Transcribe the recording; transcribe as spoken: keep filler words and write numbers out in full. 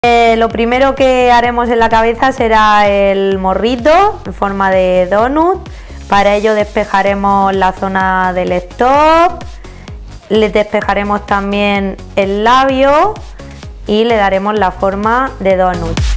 Eh, lo primero que haremos en la cabeza será el morrito en forma de donut. Para ello despejaremos la zona del stop, le despejaremos también el labio y le daremos la forma de donut.